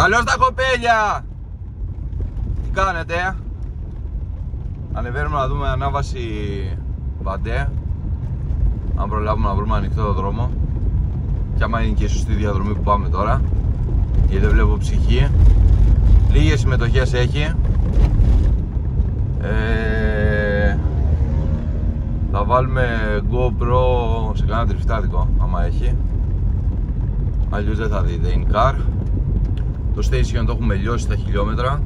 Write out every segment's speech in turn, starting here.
Καλώς τα κοπέλια! Τι κάνετε? Ανεβαίνουμε να δούμε ανάβαση Βαντέ. Αν προλάβουμε να βρούμε ανοιχτό το δρόμο. Και άμα είναι και η σωστή διαδρομή που πάμε τώρα. Γιατί δεν βλέπω ψυχή. Λίγες συμμετοχές έχει. Θα βάλουμε GoPro σε κανένα τριφτάδικο άμα έχει. Αλλιώς δεν θα δείτε in car. Το station το έχουμε λιώσει στα χιλιόμετρα.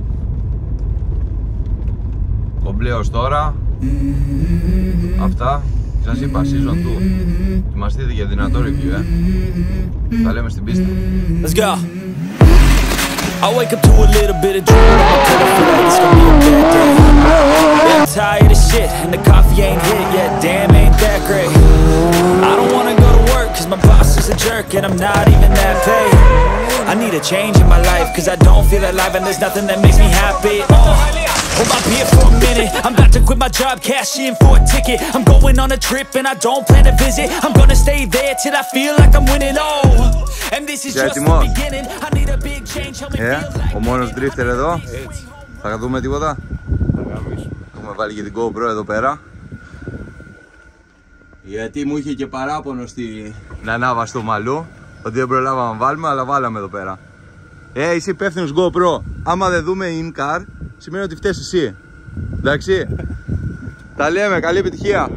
Κομπλέ ως τώρα. Αυτά. Σας είπα season 2. Ετοιμαστείτε για δυνατό review, Τα λέμε στην πίστα. Let's go. I wake up to a little bit of dream. I feel like it's gonna be a bad day. Yeah, I'm tired of shit and the coffee ain't hit yet. Damn, ain't that great. I don't wanna go to work cause my boss is a jerk and I'm not even that paid. I need a change in my life cause I don't feel alive and there's nothing that makes me happy. Hold my beer for a minute. I'm about to quit my job, cash in for a ticket. I'm going on a trip and I don't plan to visit. I'm gonna stay there till I feel like I'm winning. Oh, and this is just the beginning. I need a big change. Help me feel like ο μόνος drifter εδώ. Θα δούμε τίποτα? Έχουμε βάλει και την GoPro εδώ πέρα. Γιατί μου είχε και παράπονο στην ανάβαση του μαλλού ότι δεν προλάβαμε να βάλουμε, αλλά βάλαμε εδώ πέρα. Είσαι υπεύθυνος GoPro. Άμα δεν δούμε in car, σημαίνει ότι φταίς εσύ. Εντάξει. Τα λέμε, καλή επιτυχία.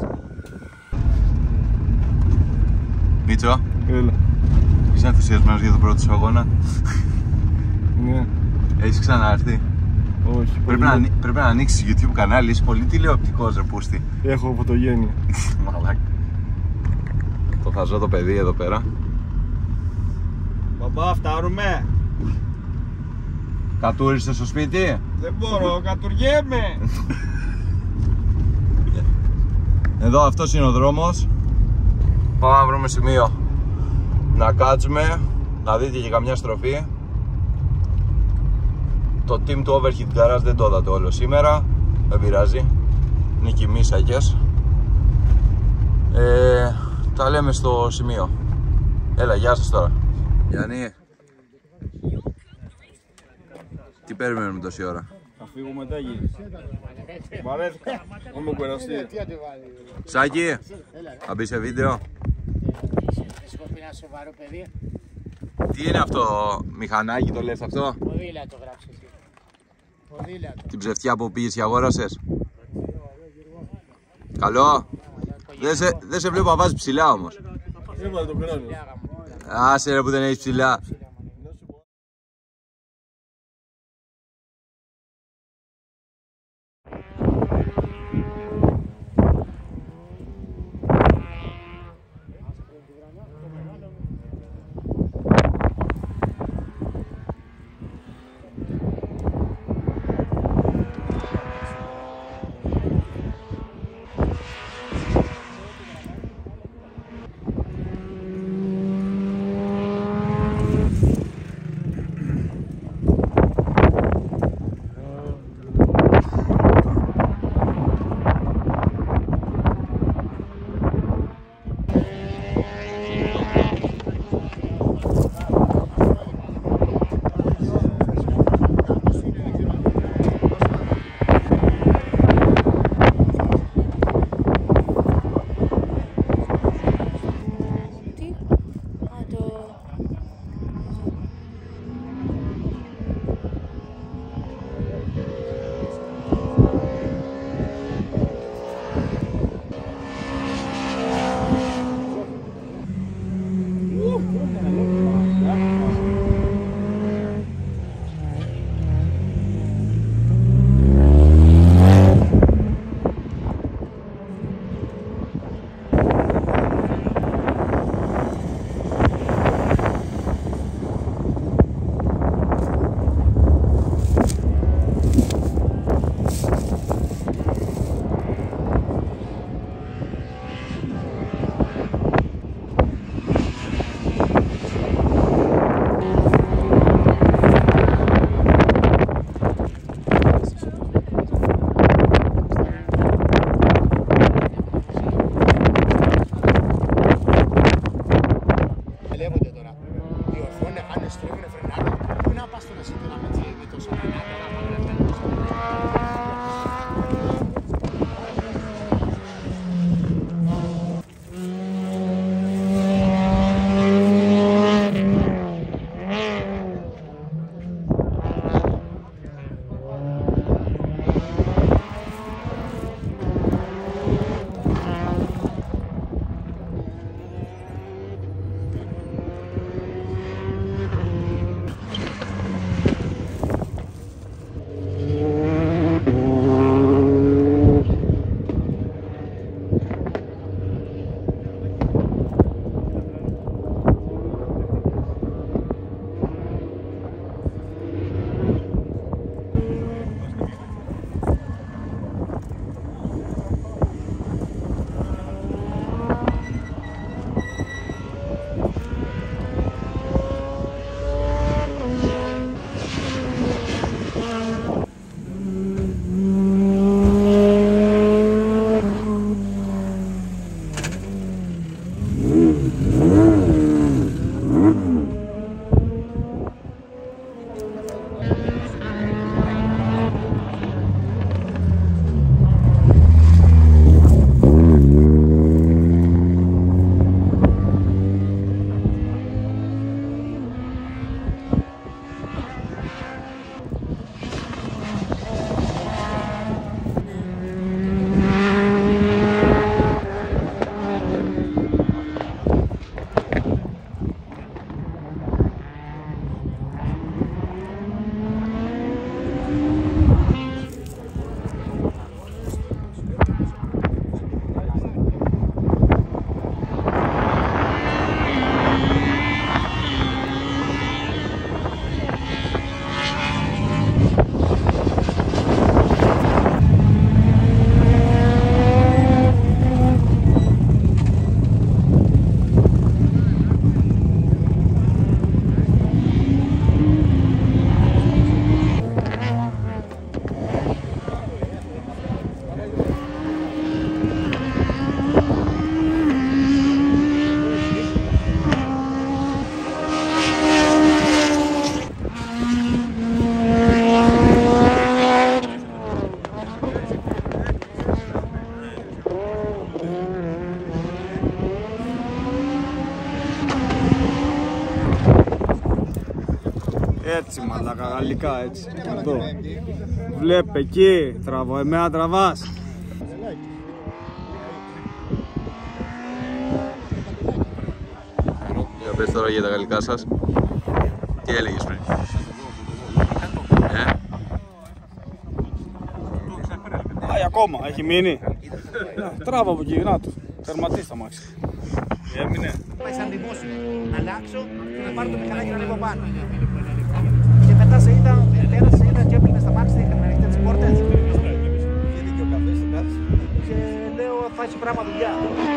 Μίτσο, έλα. είσαι ενθουσιασμένος για το πρώτο σου αγώνα? Ναι. Έχεις ξαναέρθει? Όχι. Πρέπει να ανοίξεις YouTube κανάλι, είσαι πολύ τηλεοπτικός ρε πούστη. Έχω φωτογένεια. Μαλάκα. Το χαζό το παιδί εδώ πέρα. Μπαμπά, φτάνουμε. Κατούρισες στο σπίτι? Δεν μπορώ, κατουργέμαι. Εδώ αυτός είναι ο δρόμος. Πάμε να βρούμε σημείο να κάτσουμε, να δείτε και καμιά στροφή. Το team του Overheat Garage δεν το είδατε όλο σήμερα. Δεν πειράζει. Είναι και μίσακες. Τα λέμε στο σημείο. Έλα, γεια σας τώρα. Γιάννη, τι περιμένουμε τόση ώρα? Θα φύγω μετά γύρω. Μ' αρέσει. Είμαι κουραστή. Σάκη, θα μπει σε βίντεο. Τι είναι αυτό, μηχανάκι το λες αυτό? Ποδήλατο γράψε εσύ. Ποδήλατο. Την ψευτιά που πήγες και αγόρασες? Καλό. Δεν σε βλέπω να βάζεις ψηλά όμως. Έβαλε το κράνο. Άσε ρε που δεν έχεις ψηλά. Έτσι μαλάκα, γαλλικά έτσι. Εδώ. Βλέπε εκεί, τραβώ, εμένα τραβάς. Για πες τώρα για τα γαλλικά σας. Τι έλεγες πριν? Ακόμα, έχει μείνει. Τράβα από εκεί, να το. Τερματίς τα μάξι. Έμεινε. Πάει σαν δημόσιο. Να αλλάξω και να πάρω το μηχανάκι να ανέβω πάνω. Και μετά σε είδα, και έπλυνε στα μάξι, είχαμε ανοιχτές τις πόρτες. Και λέω θα έχει πράγμα δουλειά.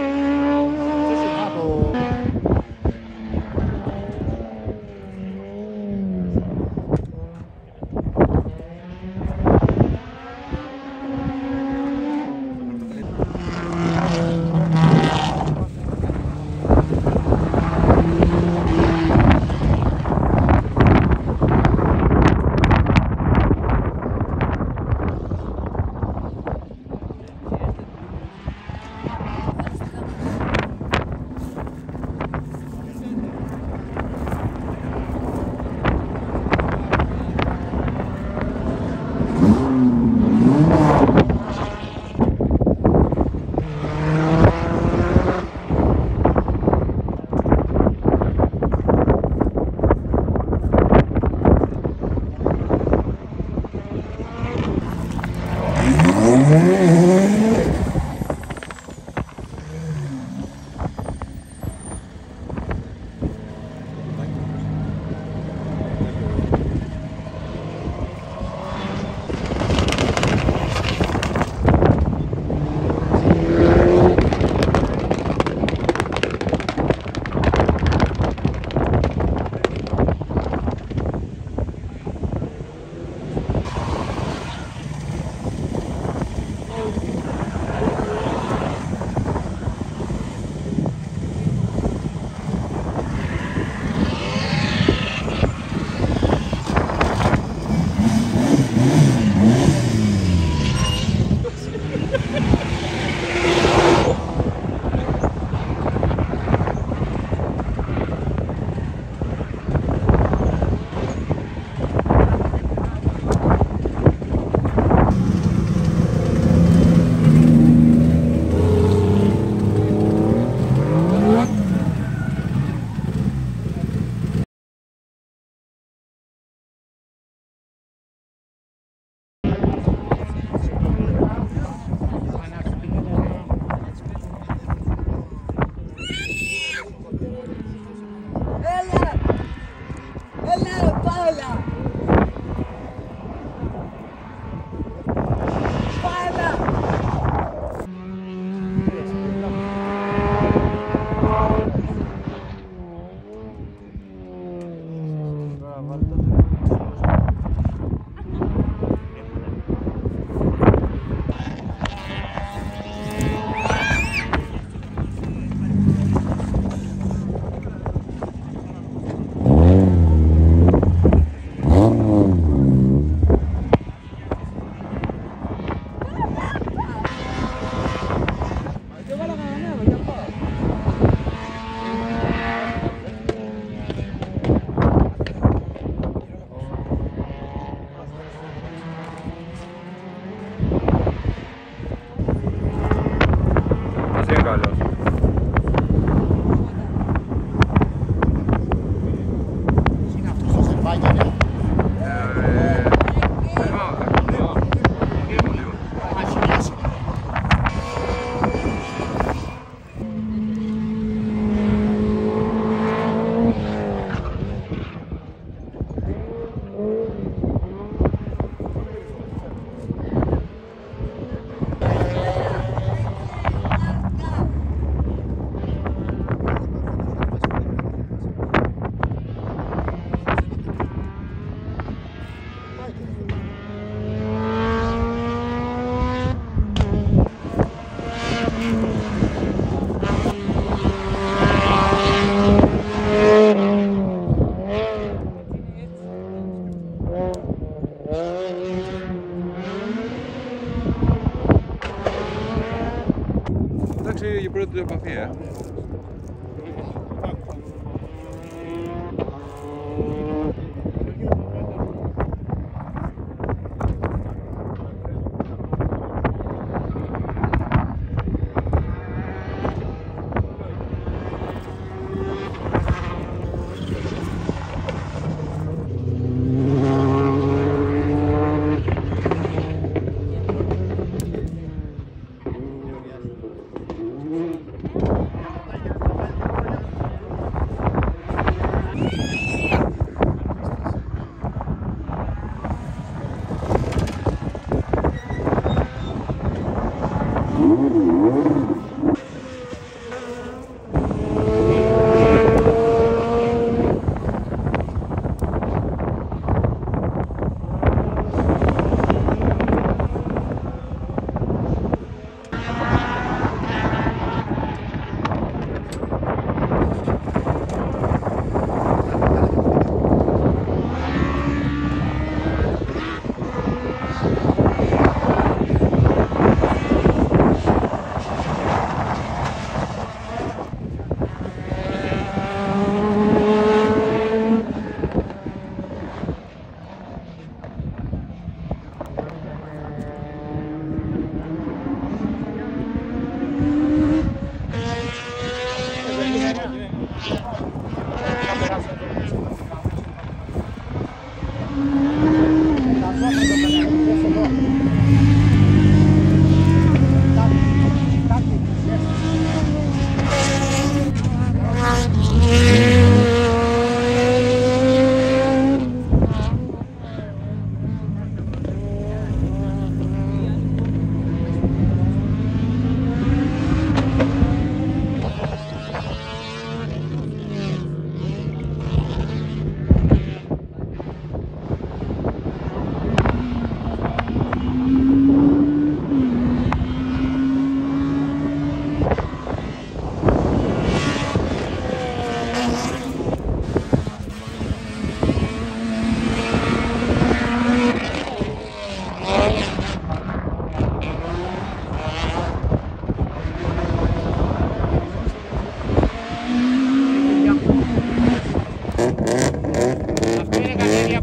Εντάξει, η πρώτη του επαφή,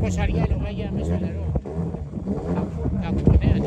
κοσαριά λογάγια μέσα νερό. Κάπου νέα.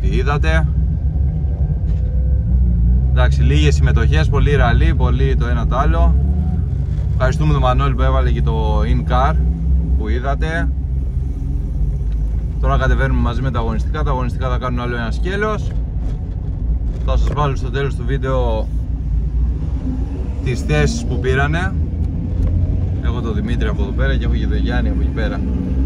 ό,τι είδατε. Εντάξει, λίγες συμμετοχές, πολύ ραλί, πολύ το ένα το άλλο. Ευχαριστούμε τον Μανώλη που έβαλε και το in-car που είδατε. Τώρα κατεβαίνουμε μαζί με τα αγωνιστικά. Τα αγωνιστικά θα κάνουν άλλο ένα σκέλος. Θα σας βάλω στο τέλος του βίντεο τις θέσεις που πήρανε. Έχω τον Δημήτρη από εδώ πέρα και έχω και τον Γιάννη από εκεί πέρα.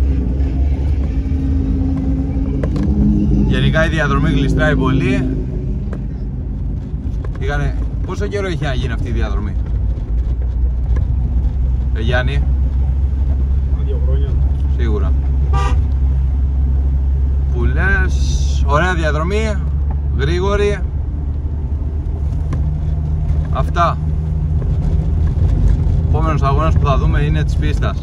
Γενικά η διαδρομή γλιστράει πολύ. Πόσο καιρό έχει να γίνει αυτή η διαδρομή? Γιάννη? 2 χρόνια. Σίγουρα. Που λες, ωραία διαδρομή, γρήγορη. Αυτά. Ο επόμενος αγώνας που θα δούμε είναι της πίστας.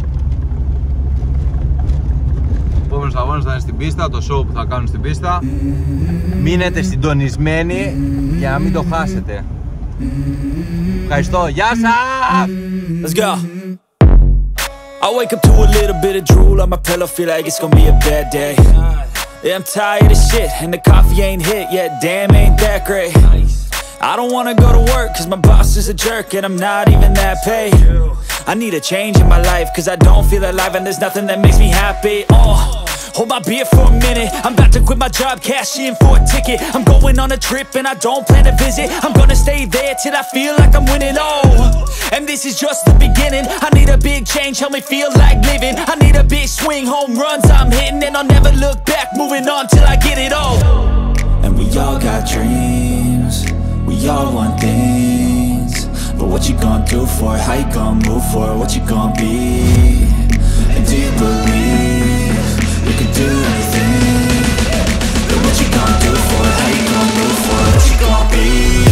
Ο επόμενος αγώνας θα είναι στην πίστα, το show που θα κάνουν στην πίστα. Μείνετε συντονισμένοι για να μην το χάσετε. Ευχαριστώ, γεια σας! Let's go. I wake up to a little bit of drool on my pillow, feel like it's gonna be a bad day. Yeah, I'm tired of shit, and the coffee ain't hit yet, damn ain't that great. I don't wanna go to work, cause my boss is a jerk, and I'm not even that paid. I need a change in my life, cause I don't feel alive, and there's nothing that makes me happy. Hold my beer for a minute, I'm about to quit my job, cash in for a ticket. I'm going on a trip and I don't plan to visit. I'm gonna stay there till I feel like I'm winning, and this is just the beginning. I need a big change, help me feel like living. I need a big swing, home runs I'm hitting, and I'll never look back, moving on till I get it all. And we all got dreams, we all want things, but what you gonna do for it? How you gonna move for it? What you gonna be? And do you believe you can do anything? But what you gonna do for it? How you gonna move for it? What you gonna be?